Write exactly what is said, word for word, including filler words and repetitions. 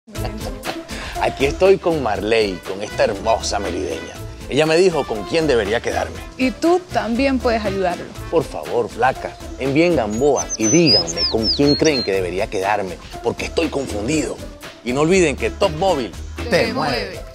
Aquí estoy con Marley, con esta hermosa merideña. Ella me dijo con quién debería quedarme. Y tú también puedes ayudarlo. Por favor, flaca, envíen Gamboa y díganme con quién creen que debería quedarme, porque estoy confundido. Y no olviden que Top Móvil te mueve.